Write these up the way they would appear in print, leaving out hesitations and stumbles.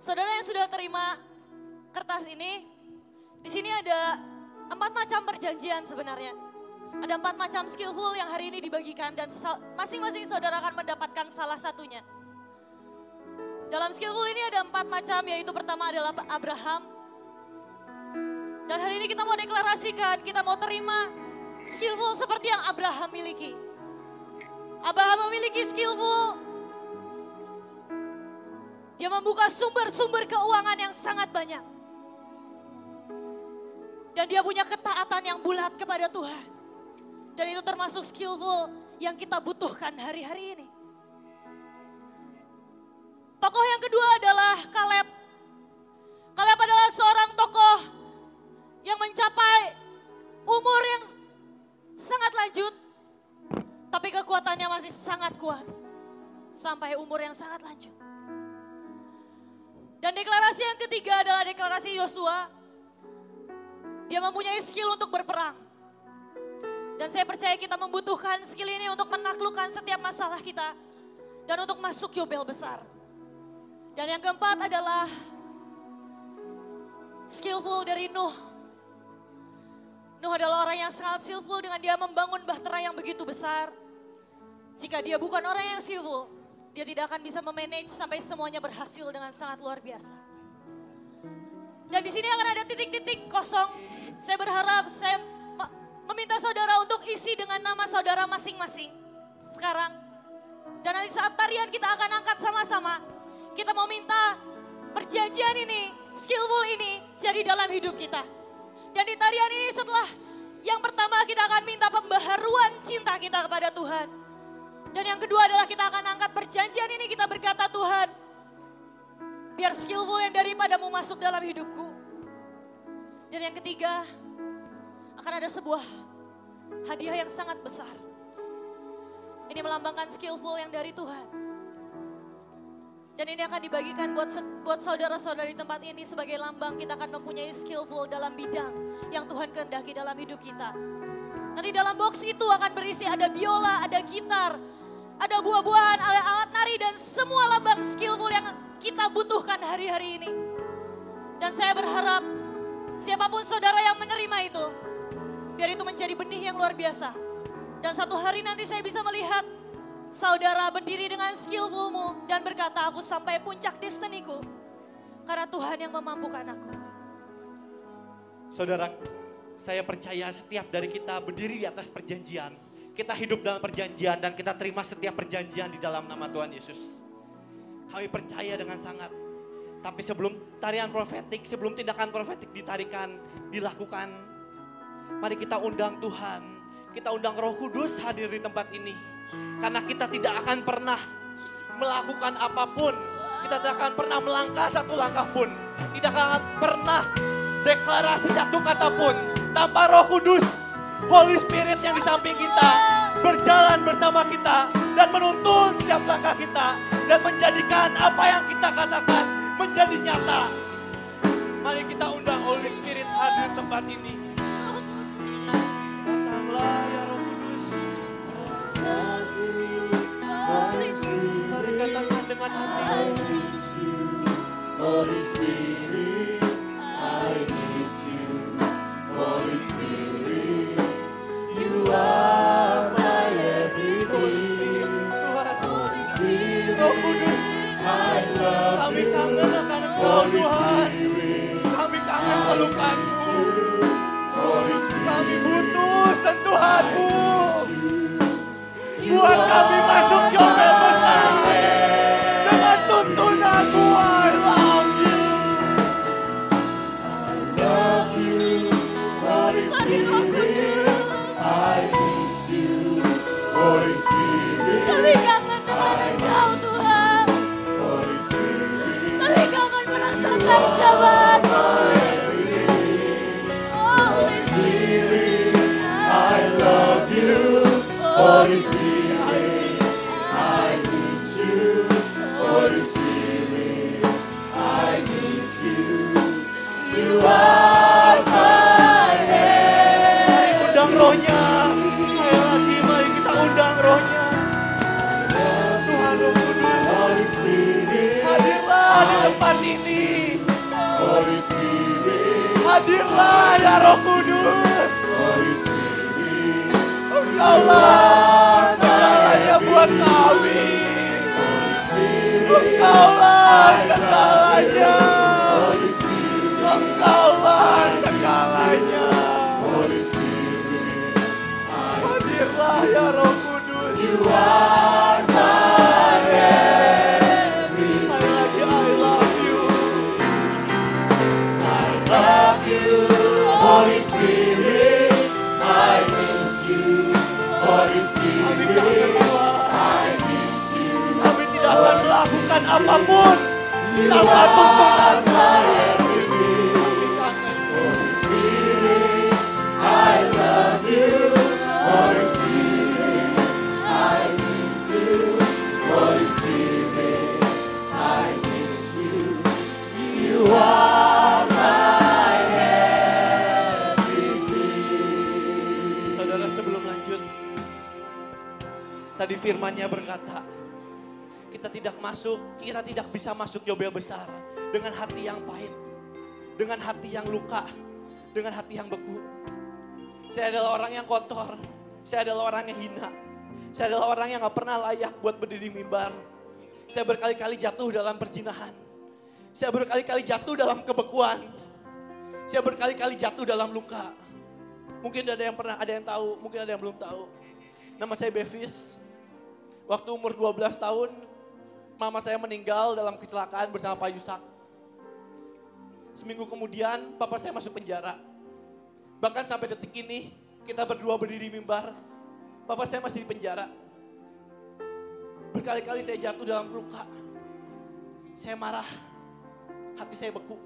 Saudara yang sudah terima kertas ini, di sini ada 4 macam perjanjian sebenarnya. Ada 4 macam skillful yang hari ini dibagikan dan masing-masing saudara akan mendapatkan salah satunya. Dalam skillful ini ada 4 macam, yaitu pertama adalah Abraham. Dan hari ini kita mau deklarasikan, kita mau terima skillful seperti yang Abraham miliki. Abraham memiliki skillful. Dia membuka sumber-sumber keuangan yang sangat banyak. Dan dia punya ketaatan yang bulat kepada Tuhan. Dan itu termasuk skillful yang kita butuhkan hari-hari ini. Tokoh yang kedua adalah Kaleb. Kaleb adalah seorang tokoh yang mencapai umur yang sangat lanjut. Tapi kekuatannya masih sangat kuat. Sampai umur yang sangat lanjut. Dan deklarasi yang ketiga adalah deklarasi Yosua. Dia mempunyai skill untuk berperang. Dan saya percaya kita membutuhkan skill ini untuk menaklukkan setiap masalah kita. Dan untuk masuk Yobel besar. Dan yang keempat adalah skillful dari Nuh. Nuh adalah orang yang sangat skillful dengan dia membangun bahtera yang begitu besar. Jika dia bukan orang yang skillful, dia tidak akan bisa memanage sampai semuanya berhasil dengan sangat luar biasa. Dan di sini akan ada titik-titik kosong. Saya berharap, saya meminta saudara untuk isi dengan nama saudara masing-masing sekarang. Dan nanti saat tarian kita akan angkat sama-sama. Kita mau minta perjanjian ini, skillful ini jadi dalam hidup kita. Dan di tarian ini setelah yang pertama kita akan minta pembaharuan cinta kita kepada Tuhan. Dan yang kedua adalah kita akan angkat perjanjian ini, kita berkata Tuhan, biar skillful yang daripadamu masuk dalam hidupku. Dan yang ketiga, akan ada sebuah hadiah yang sangat besar. Ini melambangkan skillful yang dari Tuhan. Dan ini akan dibagikan buat saudara-saudara di tempat ini sebagai lambang kita akan mempunyai skillful dalam bidang yang Tuhan kehendaki dalam hidup kita. Nanti dalam box itu akan berisi ada biola, ada gitar, ada buah-buahan, ada alat nari dan semua lambang skillful yang kita butuhkan hari-hari ini. Dan saya berharap siapapun saudara yang menerima itu, biar itu menjadi benih yang luar biasa. Dan satu hari nanti saya bisa melihat saudara berdiri dengan skillfulmu dan berkata, aku sampai puncak destiniku karena Tuhan yang memampukan aku. Saudara, saya percaya setiap dari kita berdiri di atas perjanjian. Kita hidup dalam perjanjian dan kita terima setiap perjanjian di dalam nama Tuhan Yesus. Kami percaya dengan sangat. Tapi sebelum tarian profetik, sebelum tindakan profetik dilakukan, mari kita undang Tuhan. Kita undang Roh Kudus hadir di tempat ini. Karena kita tidak akan pernah melakukan apapun. Kita tidak akan pernah melangkah satu langkah pun. Tidak akan pernah deklarasi satu kata pun tanpa Roh Kudus, Holy Spirit yang di samping kita berjalan bersama kita dan menuntun setiap langkah kita dan menjadikan apa yang kita katakan menjadi nyata. Mari kita undang Holy Spirit hadir di tempat ini. Datanglah ya Roh Kudus. Mari katakan dengan hatimu. Holy Spirit, I need you. Holy Spirit, you are my everything. Holy Spirit, Roh Kudus, I love kami you. kangen akan Engkau Holy Tuhan. Spirit, Kami kangen pelukanmu. Holy Spirit, Kami butuh sentuhanmu. Buat kami masuk Yobel besar. Dengan tuntunanmu, I love you. love you. Holy Spirit, I miss you. Holy Spirit, Kami kangen dengan Engkau Tuhan. Holy Spirit, Kami kangen merasakan jawabanmu. Holy Spirit, I love you. Holy Spirit, I miss you. Holy Spirit, I need you. You are my Mari undang rohnya. Ayo lagi, mari kita undang rohnya. Tuhan Roh Kudus, Holy Spirit, hadirlah di tempat ini. Hadirlah ya Roh Kudus. Holy Spirit, Engkaulah segalanya buat kami. Holy Spirit, Engkaulah segalanya. Holy Spirit, Engkaulah segalanya. Holy Spirit, Hadirlah ya Roh Kudus. You are my everything. Sekali lagi, I love you. I love you, Holy Spirit. I miss you, Holy Kami Spirit. kangen Tuhan. I miss you. Kami tidak akan melakukan apapun You tanpa are tuntunanmu. my everything. Kami kangen. Holy Spirit, I love you. Holy Spirit, I miss you. Holy Spirit, I miss you. You are my everything. Saudara, sebelum lanjut, tadi firman-Nya berkata, kita tidak bisa masuk Yobel besar dengan hati yang pahit, dengan hati yang luka, dengan hati yang beku. Saya adalah orang yang kotor, saya adalah orang yang hina, saya adalah orang yang gak pernah layak buat berdiri mimbar. Saya berkali-kali jatuh dalam perzinahan, saya berkali-kali jatuh dalam kebekuan, saya berkali-kali jatuh dalam luka. Mungkin ada yang pernah, ada yang tahu, mungkin ada yang belum tahu. Nama saya Bevis. Waktu umur 12 tahun, mama saya meninggal dalam kecelakaan bersama Pak Yusak. Seminggu kemudian, papa saya masuk penjara. Bahkan sampai detik ini, kita berdua berdiri mimbar. Papa saya masih di penjara. Berkali-kali saya jatuh dalam luka. Saya marah, hati saya beku.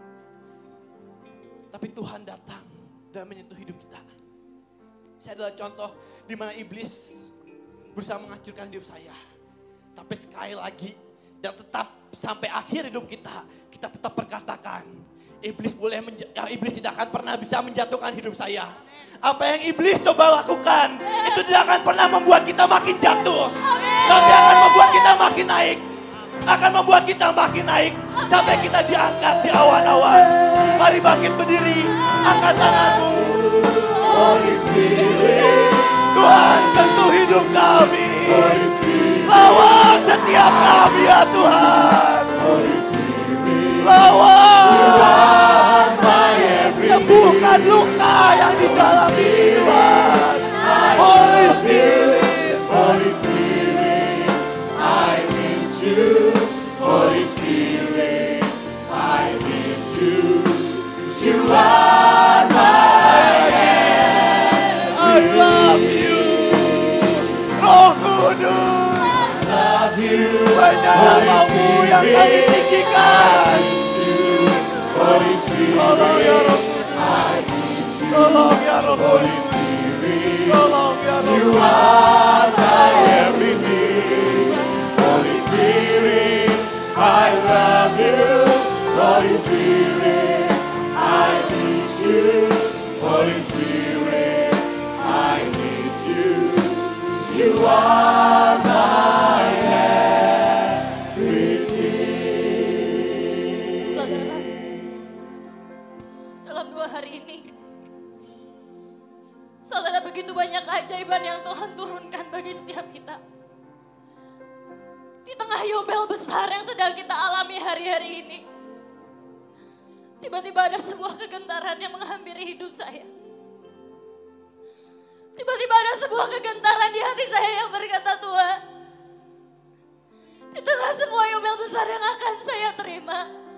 Tapi Tuhan datang dan menyentuh hidup kita. Saya adalah contoh di mana iblis berusaha menghancurkan hidup saya. Tapi sekali lagi dan tetap sampai akhir hidup kita tetap perkatakan, iblis tidak akan pernah bisa menjatuhkan hidup saya. Apa yang iblis coba lakukan, itu tidak akan pernah membuat kita makin jatuh. Tapi akan membuat kita makin naik. Akan membuat kita makin naik sampai kita diangkat di awan-awan. Mari bangkit berdiri, angkat tanganmu. Holy Spirit, Tuhan, sentuh hidup kami. Holy Spirit, Lawan setiap kami ya Tuhan. Holy Spirit, Lawan. my everything. Sembuhkan luka yang di dalam ini Tuhan. Holy Spirit. Holy Spirit, I miss you. Holy Spirit, I miss you. You are my I love you. Roh Kudus. love you. Banyak namamu yang kami tinggikan. Holy Spirit, Tolong ya Roh Kudus. Tolong ya Roh Kudus. Tolong ya Roh you Kudus. are my everything. Holy Spirit, I love you. Holy Spirit, I miss you. Holy Spirit, I miss you. You are my everything. Saudara, dalam 2 hari ini, saudara, begitu banyak keajaiban yang Tuhan turunkan bagi setiap kita. Di tengah Yobel besar yang sedang kita alami hari-hari ini, tiba-tiba ada sebuah kegentaran yang menghampiri hidup saya. Tiba-tiba ada sebuah kegentaran di hati saya yang berkata, Tuhan, di tengah semua Yobel besar yang akan saya terima,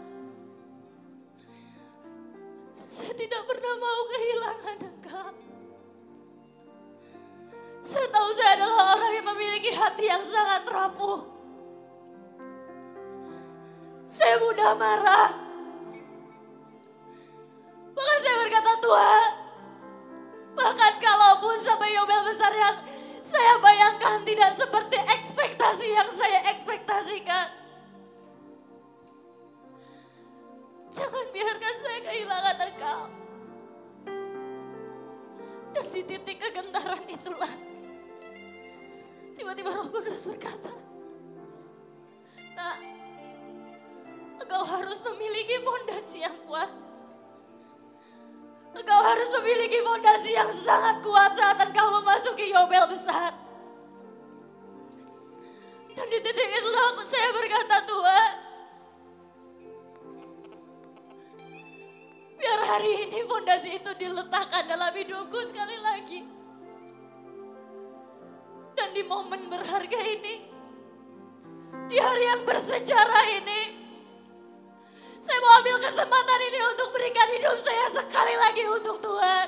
saya tidak pernah mau kehilangan Engkau. Saya tahu saya adalah orang yang memiliki hati yang sangat rapuh. Saya mudah marah. Bahkan saya berkata, Tuhan, bahkan kalaupun sampai Yobel besar yang saya bayangkan tidak seperti ekspektasi yang saya ekspektasikan, jangan biarkan saya kehilangan Engkau. Dan di titik kegentaran itulah, tiba-tiba Roh Kudus berkata, Nak, engkau harus memiliki fondasi yang kuat. Engkau harus memiliki fondasi yang sangat kuat saat engkau memasuki Yobel besar. Dan di titik itulah saya berkata, Tuhan, biar hari ini fondasi itu diletakkan dalam hidupku sekali lagi. Dan di momen berharga ini, di hari yang bersejarah ini, saya mau ambil kesempatan ini untuk berikan hidup saya sekali lagi untuk Tuhan.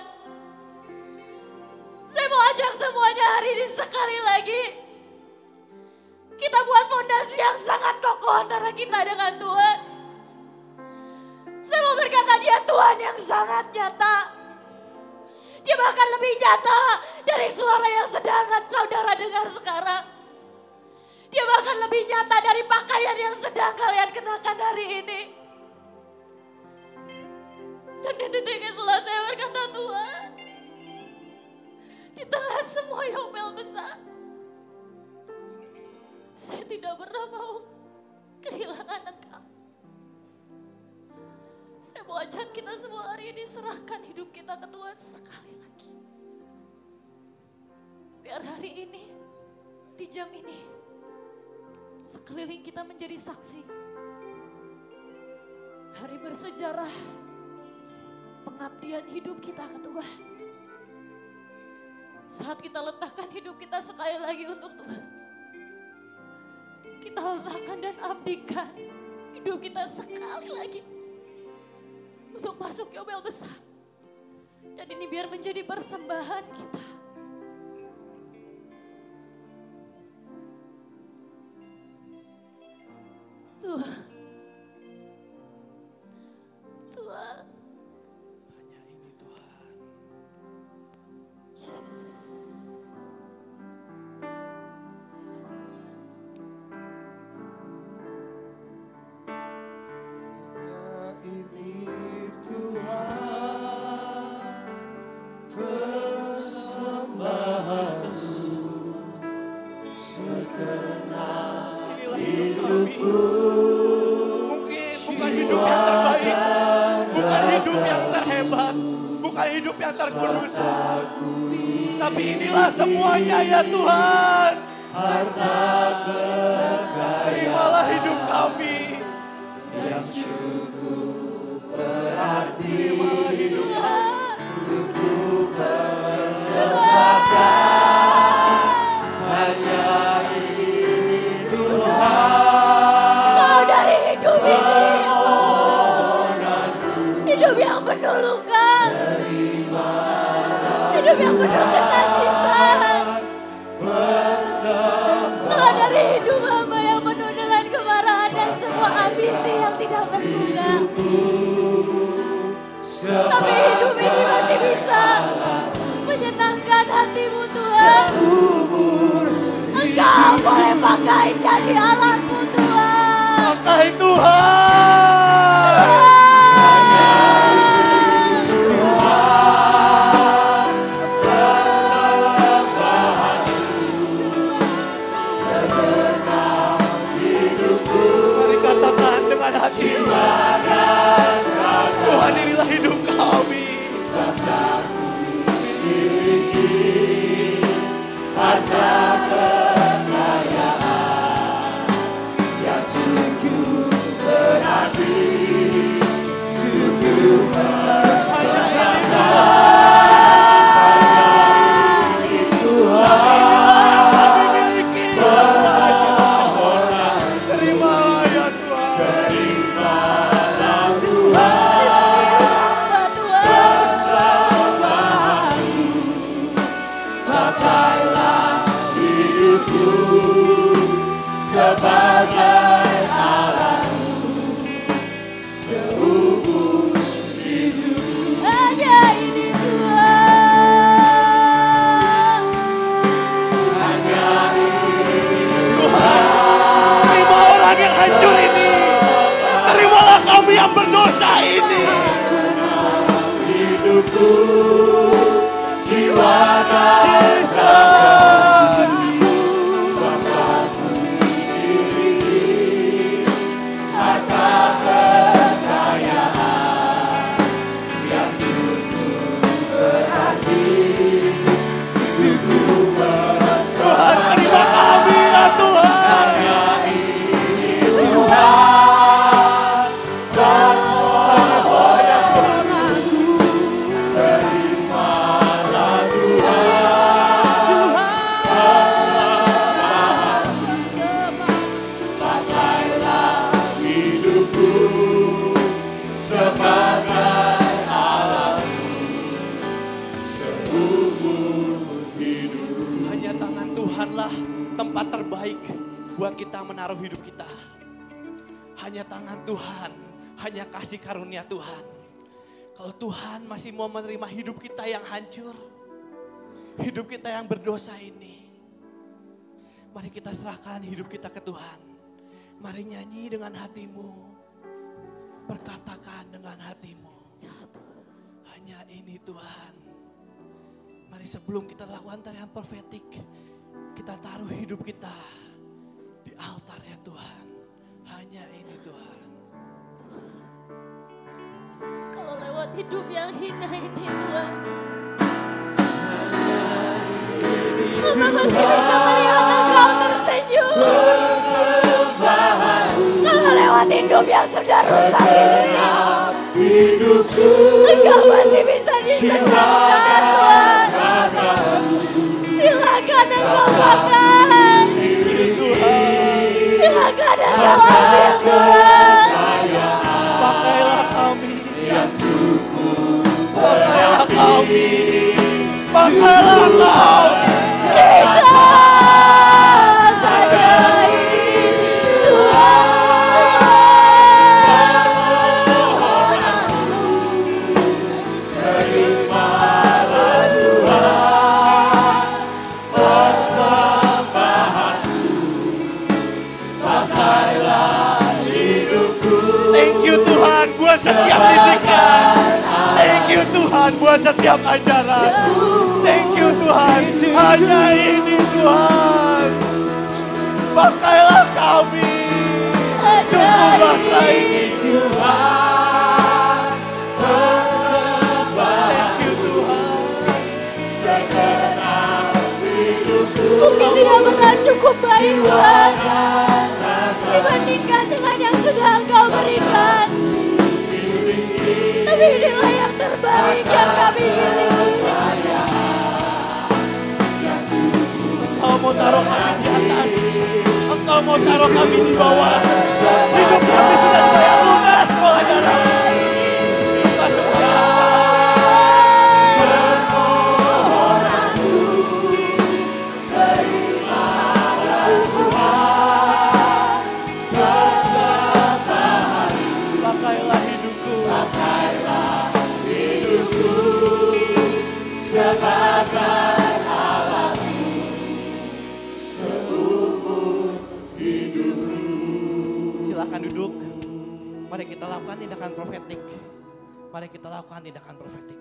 Saya mau ajak semuanya hari ini sekali lagi. Kita buat fondasi yang sangat kokoh antara kita dengan Tuhan. Saya mau berkata dia Tuhan yang sangat nyata. Dia bahkan lebih nyata dari suara yang sedang saudara dengar sekarang. Dia bahkan lebih nyata dari pakaian yang sedang kalian kenakan hari ini. Dan di titik itulah saya berkata, Tuhan, di tengah semua Yobel besar, saya tidak pernah mau kehilangan Engkau. Saya mau ajak kita semua hari ini serahkan hidup kita ke Tuhan sekali lagi. Biar hari ini, di jam ini, sekeliling kita menjadi saksi. Hari bersejarah pengabdian hidup kita ke Tuhan. Saat kita letakkan hidup kita sekali lagi untuk Tuhan, kita letakkan dan abdikan hidup kita sekali lagi untuk masuk Yobel besar. Dan ini biar menjadi persembahan kita. Tuhan, Tuhan, Hanya ini Tuhan. Yesus. Hanya ini Tuhan, persembahanku segenap Inilah hidup kami. Mungkin bukan hidup yang terbaik, bukan hidup yang terhebat, bukan hidup yang terkudus. Tapi inilah semuanya ya Tuhan. Terimalah hidup kami. yang cukup berarti Terimalah hidup kami. untukku persembahkan. Hanya ini Tuhan, Mau dari hidup ini, hidup yang penuh luka, hidup yang penuh ketangisan. Kalau dari hidup hamba yang penuh dengan kemarahan dan semua ambisi yang tidak berguna. Tapi hidup ini masih bisa menyenangkan hatimu Tuhan. Engkau boleh pakai jadi alatmu Tuhan. Pakai Tuhan. Mari katakan dengan hati. Tuhan, inilah hidup kami. Hanya ini Tuhan. Tuhan, terima orang yang hancur ini. Terimalah kami yang berdosa ini. hidupku, jiwa dan Yesus. sebab aku diri, harta kekayaan yang cukup buat kita menaruh hidup kita. Hanya tangan Tuhan, hanya kasih karunia Tuhan. Kalau Tuhan masih mau menerima hidup kita yang hancur, hidup kita yang berdosa ini, mari kita serahkan hidup kita ke Tuhan. Mari nyanyi dengan hatimu, berkatakan dengan hatimu, hanya ini Tuhan. Mari sebelum kita lakukan tarian profetik, kita taruh hidup kita di altar ya Tuhan. Hanya ini Tuhan. Kalau lewat hidup yang hina ini Tuhan, Hamba masih bisa melihat Engkau tersenyum. Kalau lewat hidup yang sudah rusak ini, Engkau masih bisa disenangkan Tuhan. Silakan Engkau pakai. Silakan Engkau ambil Tuhan. Pakailah kami, pakailah kami, pakailah kami. Jesus, hanya ini Tuhan. Thank you Tuhan buat setiap didikan. Thank you Tuhan buat setiap ajaran. Thank you Tuhan, hanya ini Tuhan. Pakailah kami, sungguhlah ini Tuhan. Thank you Tuhan. Mungkin tidak pernah cukup baik Tuhan, dibandingkan dengan yang sudah Engkau berikan. Tapi inilah yang terbaik yang kami miliki. Engkau mau taruh kami di atas, Engkau mau taruh kami di bawah. Hidup kami sudah dibayar lunas oleh darah-Mu. Bukan kepada pakailah hidupku, sebagai silakan duduk. Mari kita lakukan tindakan profetik. Mari kita lakukan tindakan profetik.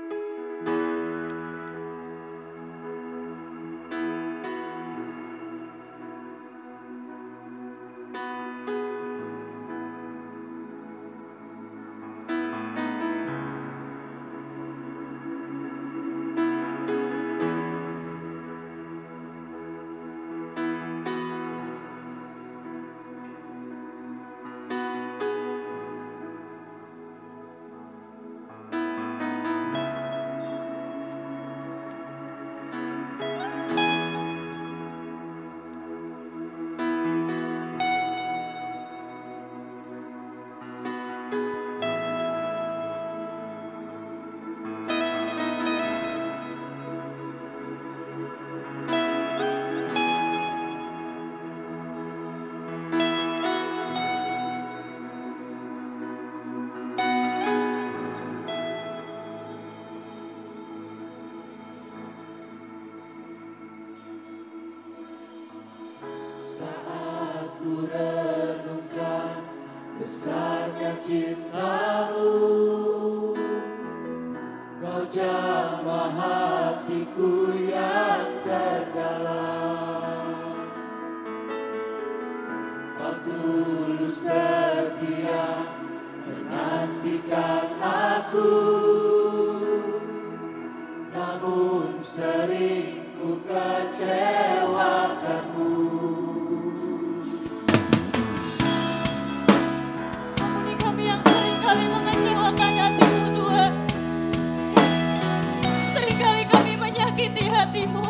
Besarnya cinta-Mu, Kau jamah hatiku yang terdalam. Kau tulus setia menantikan aku, namun sering ku kecewakanmu. Ampuni kami yang seringkali mengecewakan hati-Mu Tuhan. Seringkali kami menyakiti hati-Mu.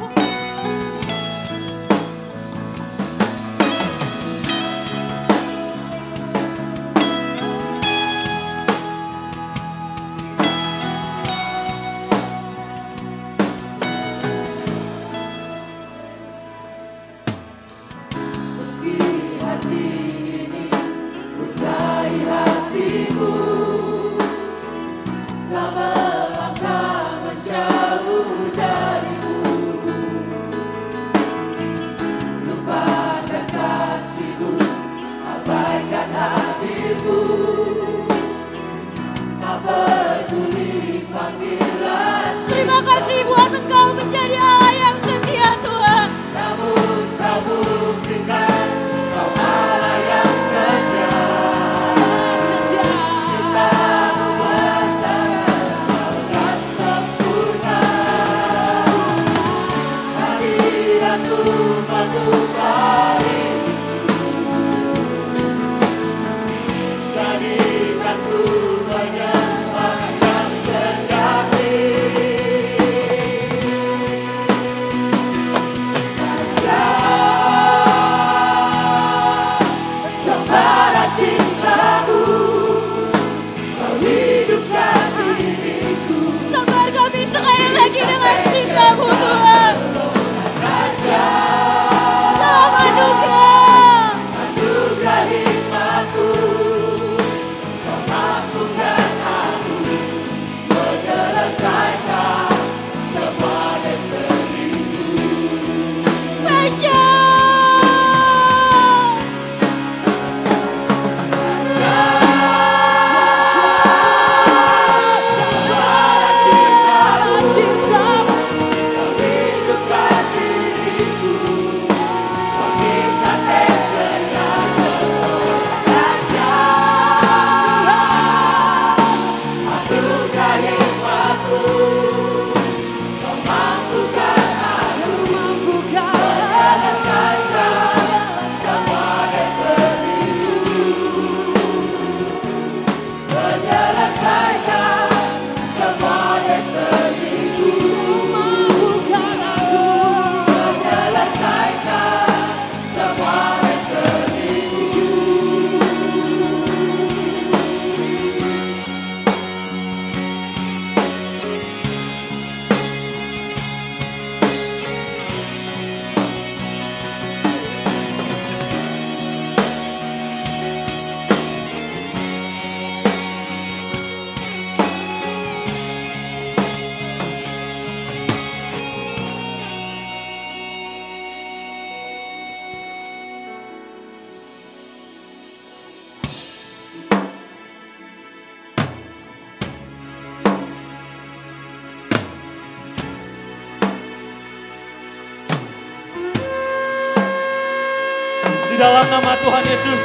dalam nama Tuhan Yesus.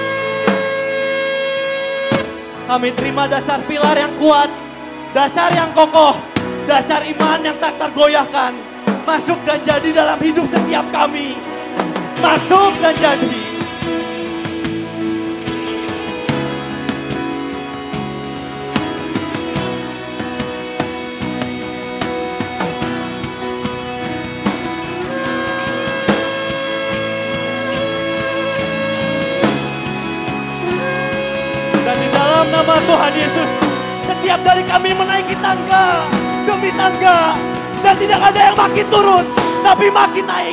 Kami terima dasar pilar yang kuat, dasar yang kokoh, dasar iman yang tak tergoyahkan. Masuk dan jadi dalam hidup setiap kami. Masuk dan jadi. Nama Tuhan Yesus, setiap dari kami menaiki tangga demi tangga, dan tidak ada yang makin turun, tapi makin naik.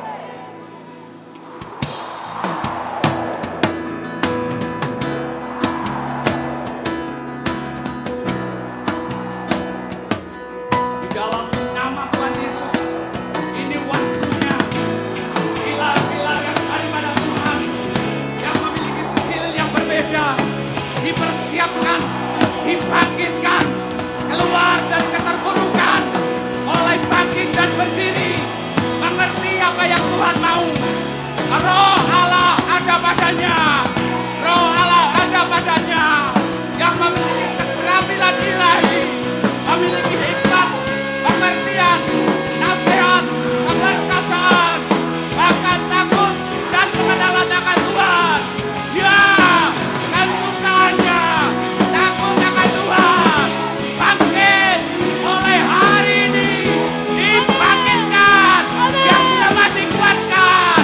Di dalam nama Tuhan Yesus, ini waktunya pilar-pilar yang daripada Tuhan, yang memiliki skill yang berbeda, dipersiapkan, dibangkitkan, keluar dari keterpurukan, mulai bangkit dan berdiri, mengerti apa yang Tuhan mau. Roh Allah ada padanya, Roh Allah ada padanya, yang memiliki keterampilan ilahi, memiliki hikmat, pengertian, nasihat, keberkasaan, bahkan takut dan pengenalan akan Tuhan. Ya, kesukaannya, takut akan Tuhan, bangkit mulai hari ini, dibangkitkan, yang dapat dikuatkan,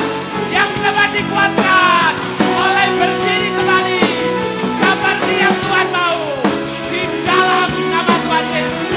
mulai berdiri kembali, seperti yang Tuhan mau, di dalam nama Tuhan Yesus.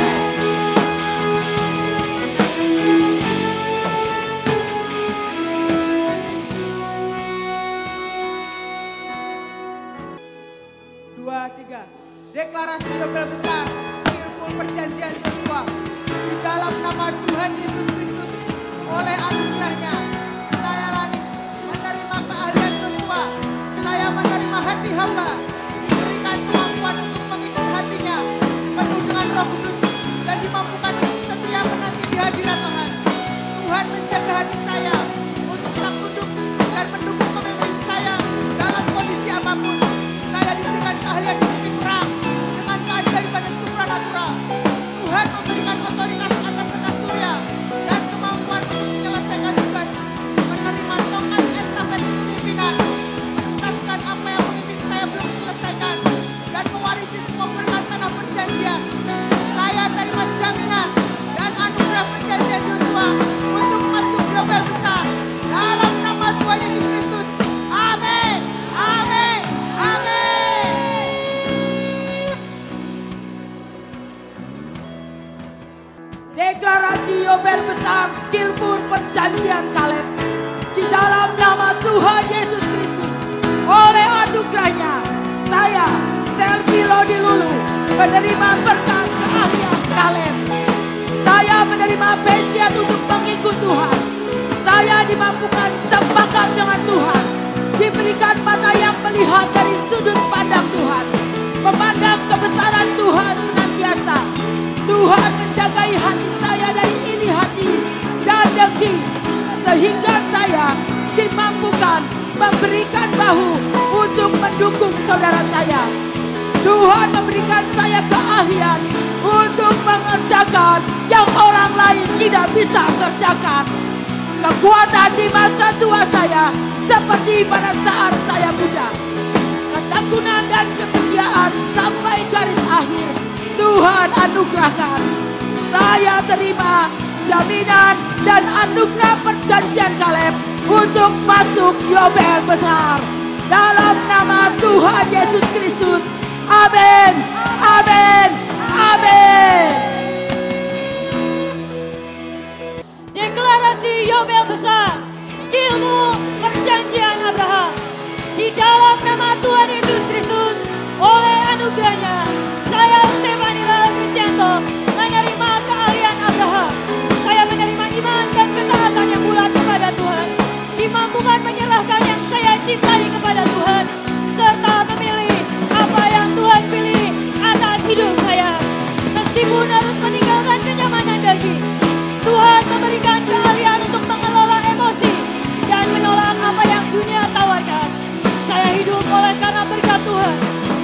Dua, tiga. Deklarasi Yobel besar, skillful perjanjian Yosua. Di dalam nama Tuhan Yesus Kristus, oleh anugerahnya, saya Lani menerima keahlian Yosua. Saya menerima hati hamba, diberikan kemampuan untuk mengikut hatinya, penuh dengan Roh Kudus, dan dimampukan untuk setia menanti di hadirat Tuhan. Tuhan menjaga hati saya untuk tetap tunduk dan mendukung pemimpin saya dalam kondisi apapun. Saya diberikan keahlian memimpin perang dengan keajaiban dan supranatural. Tuhan memberikan otoritas atas tentara surya dan kemampuan untuk menyelesaikan tugas, menerima tongkat estafet kepemimpinan, menuntaskan apa yang pemimpin saya belum selesaikan, dan mewarisi semua berkat tanah perjanjian. Saya terima jaminan dan anugerah perjanjian Yosua untuk masuk Yobel besar dalam nama Tuhan Yesus Kristus. Amin. Amin. Amin. Deklarasi Yobel besar skillful perjanjian Kaleb. Di dalam nama Tuhan Yesus Kristus, oleh anugerahnya, saya Selvi Lodi Lulu menerima berkat keahlian Kaleb. Saya menerima passion untuk mengikut Tuhan. Saya dimampukan sepakat dengan Tuhan, diberikan mata yang melihat dari sudut pandang Tuhan, memandang kebesaran Tuhan senantiasa. Tuhan menjagai hati saya dari iri hati dan dengki, sehingga saya dimampukan memberikan bahu untuk mendukung saudara saya. Tuhan memberikan saya keahlian untuk mengerjakan yang orang lain tidak bisa kerjakan. Kekuatan di masa tua saya seperti pada saat saya muda. Ketekunan dan kesetiaan sampai garis akhir Tuhan anugerahkan. Saya terima jaminan dan anugerah perjanjian Kaleb untuk masuk Yobel besar. Dalam nama Tuhan Yesus Kristus. Amin. Amin. Amin. Deklarasi Yobel besar, skillful perjanjian Abraham. Di dalam nama Tuhan Yesus Kristus, oleh anugerahnya, saya Stefani Lala Kristianto menerima keahlian Abraham. Saya menerima iman dan ketaatan yang bulat kepada Tuhan, dimampukan menyerahkan yang saya cintai kepada Tuhan, serta memilih apa yang Tuhan pilih atas hidup saya. Meskipun harus meninggalkan kenyamanan daging, Tuhan memberikan keahlian untuk mengelola emosi dan menolak apa yang dunia tawarkan.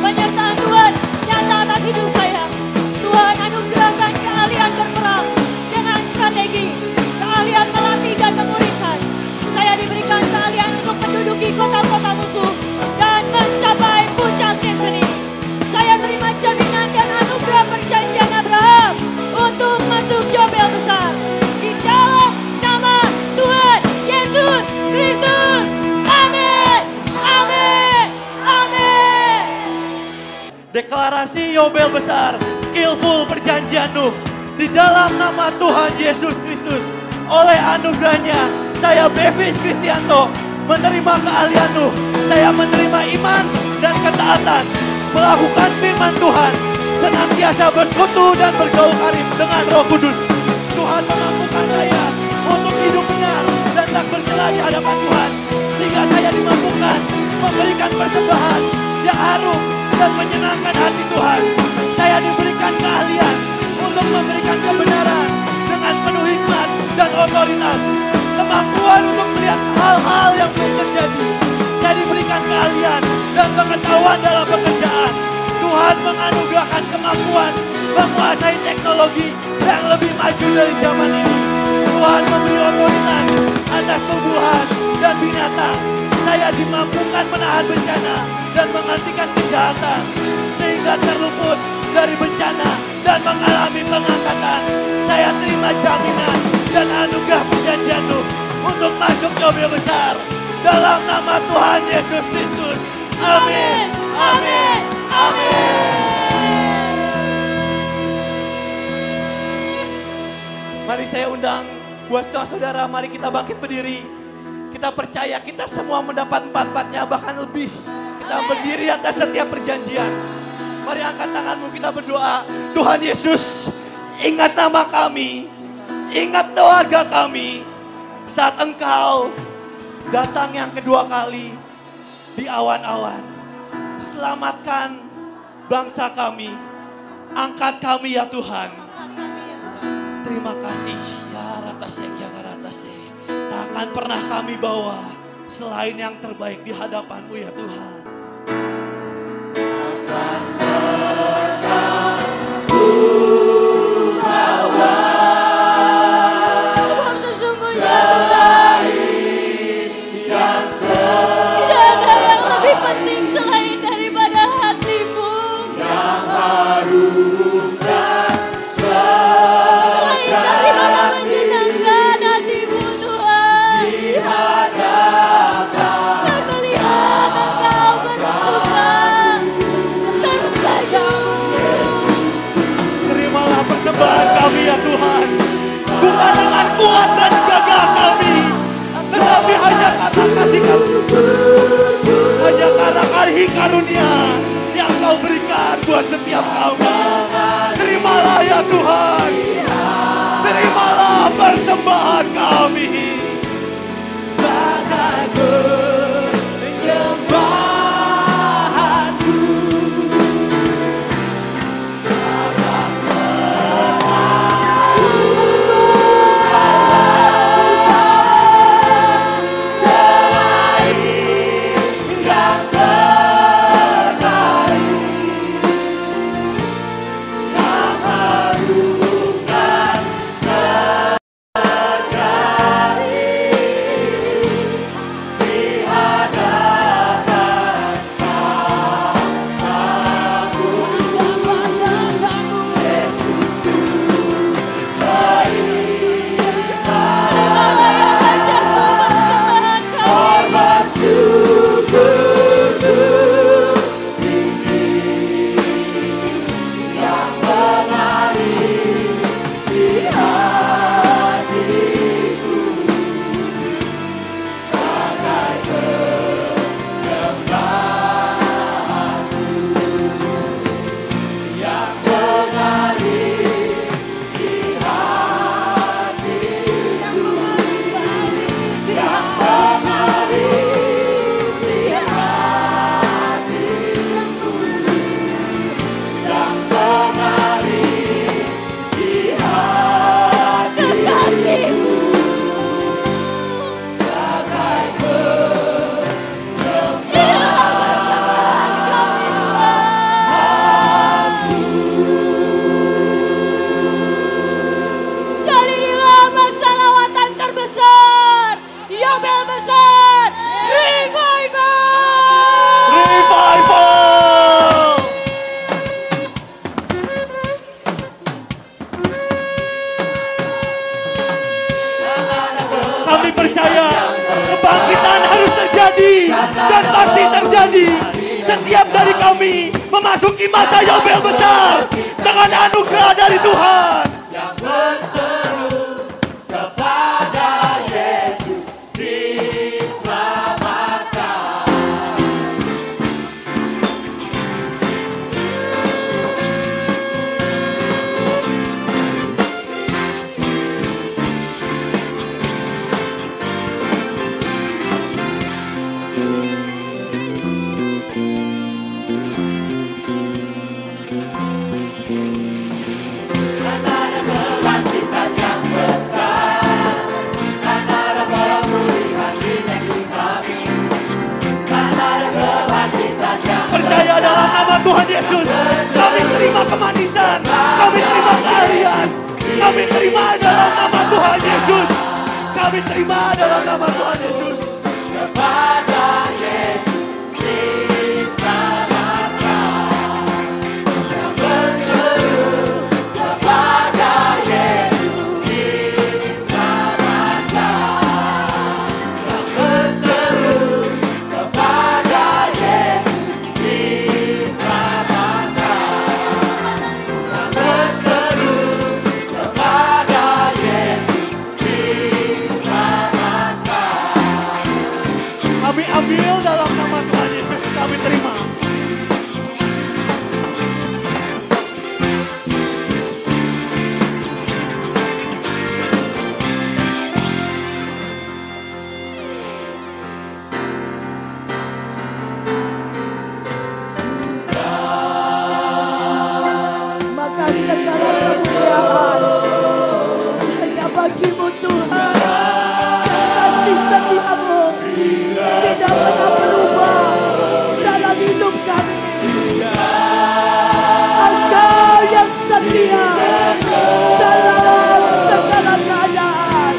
penyertaan Tuhan nyata atas hidup saya. Tuhan anugerahkan keahlian berperang dengan strategi, keahlian melatih dan memurihkan. Saya diberikan keahlian untuk menduduki kota-kota musuh dan mencapai puncak destiny. Saya terima jaminan dan anugerah perjanjian Abraham untuk masuk Yobel besar di dalam nama Tuhan Yesus Kristus. Amin, amin, amin. Deklarasi Yobel besar, skillful perjanjian Nuh. Di dalam nama Tuhan Yesus Kristus, oleh anugerahnya, saya Bevis Kristianto menerima keahlian Nuh. Saya menerima iman dan ketaatan, melakukan firman Tuhan, senantiasa bersekutu dan bergaul karib dengan Roh Kudus. Tuhan memampukan saya untuk hidup benar dan tak bercela di hadapan Tuhan, sehingga saya dimampukan memberikan persembahan yang harum dan menyenangkan hati Tuhan. Saya diberikan keahlian untuk memberikan kebenaran dengan penuh hikmat dan otoritas, kemampuan untuk melihat hal-hal yang belum terjadi. Saya diberikan keahlian dan pengetahuan dalam pekerjaan. Tuhan menganugerahkan kemampuan menguasai teknologi yang lebih maju dari zaman ini. Tuhan memberi otoritas atas tumbuhan dan binatang. Saya dimampukan menahan bencana dan menghentikan kejahatan, sehingga terluput dari bencana dan mengalami pengangkatan. Saya terima jaminan dan anugerah perjanjian Nuh untuk masuk Yobel besar dalam nama Tuhan Yesus Kristus. Amin, amin, amin. Mari saya undang buat saudara, mari kita bangkit berdiri. Kita percaya kita semua mendapat empat-empatnya, bahkan lebih. Kita berdiri atas setiap perjanjian. Mari angkat tanganmu, kita berdoa. Tuhan Yesus, ingat nama kami, ingat keluarga kami saat Engkau datang yang kedua kali di awan-awan. Selamatkan bangsa kami, angkat kami ya Tuhan. Terima kasih ya Ratasek ya Ratasek. Takkan pernah kami bawa selain yang terbaik di hadapan-Mu ya Tuhan. Kami ya Tuhan, bukan dengan kuat dan gagah kami, tetapi hanya karena kasih kami, hanya karena kasih karunia yang Kau berikan buat setiap kami. Terimalah ya Tuhan, terimalah persembahan kami. setiap dari kami memasuki masa Yobel besar dengan anugerah dari Tuhan. yang berseru kepada Yesus diselamatkan. Karena ada kebangkitan yang besar, karena ada pemulihan di negeri kami, karena ada kebangkitan yang Percaya dalam nama Tuhan Yesus, kami terima kemanisan, kami terima keahlian, kami terima dalam nama Tuhan Yesus, kami terima dalam nama Tuhan Yesus. kepada Yesus diselamatkan. Yang berseru kepada Yesus diselamatkan. Yang berseru kepada Yesus diselamatkan. Yang berseru kepada Yesus diselamatkan. Kami ambil dalam nama Tuhan Yesus, kami terima. Maka segala kemuliaan hanya bagimu Tuhan. Kasih setiamu tidak pernah berubah dalam hidup kami. Engkau yang setia dalam segala keadaan.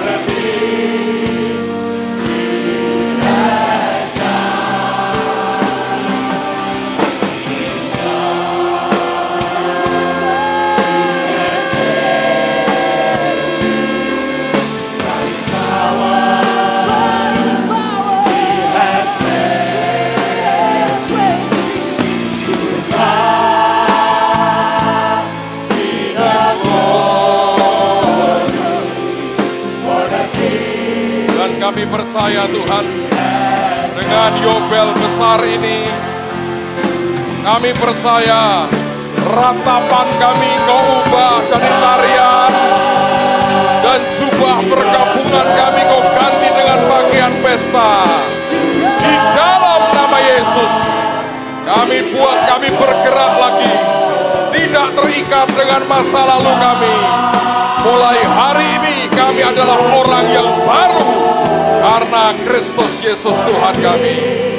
Dan kami percaya Tuhan, dengan Yobel besar ini, kami percaya ratapan kami Kau ubah jadi tarian, dan jubah perkabungan kami Kau ganti dengan pakaian pesta. Di dalam nama Yesus, kami buat kami bergerak lagi, tidak terikat dengan masa lalu kami. Mulai hari ini kami adalah orang yang baru karena Kristus Yesus Tuhan kami.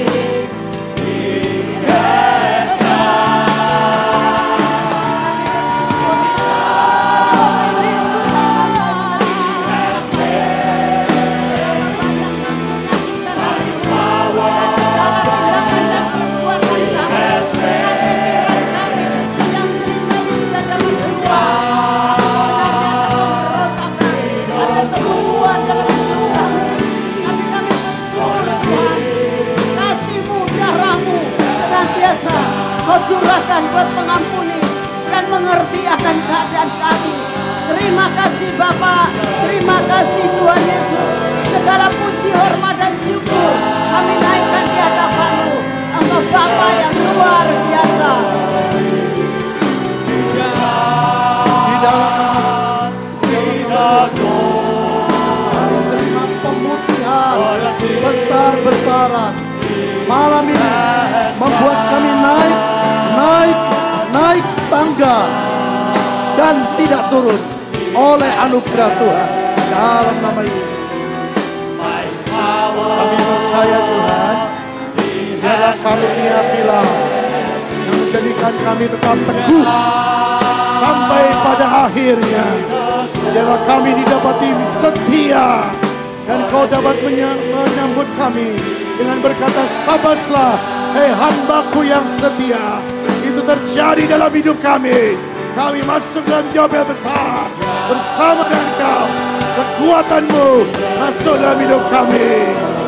Kau curahkan buat mengampuni dan mengerti akan keadaan kami. Terima kasih Bapa, terima kasih Tuhan Yesus. Segala puji, hormat dan syukur kami naikkan di hadapan-Mu. Engkau Bapa yang luar biasa. Di dalam nama kami terima pemutihan besar-besaran. Malam ini membuat kami naik tangga dan tidak turun oleh anugerah Tuhan dalam nama Yesus. Kami percaya Tuhan, biarlah kami punya pilar yang menjadikan kami tetap teguh sampai pada akhirnya. Biarlah kami didapati setia dan Kau dapat menyambut kami dengan berkata, sabaslah, hei hambaku yang setia. Itu terjadi dalam hidup kami. Kami masuk dalam Yobel besar bersama dengan Kau. Kekuatan-Mu masuk dalam hidup kami.